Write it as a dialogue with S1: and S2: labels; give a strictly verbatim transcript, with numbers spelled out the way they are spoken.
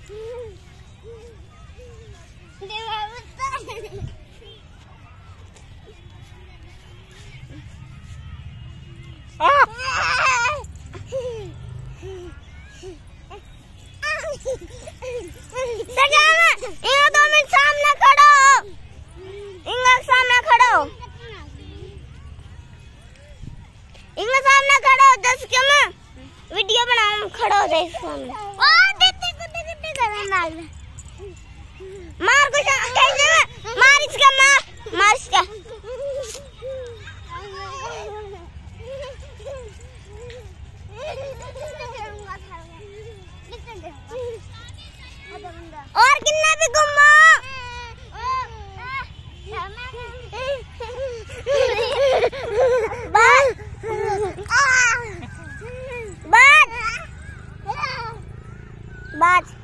S1: दो मिनट सामने खड़ो, इंगा सामने खड़ो, इंगा सामने खड़ो। दस के मैं वीडियो बनाऊं, खड़ो हो जाए सामने। ओ देते कुत्ते कुत्ते कर मार मार कुछ कैसे मार इसका, मार मार इसका। और कितना भी घुमा बस बस बस।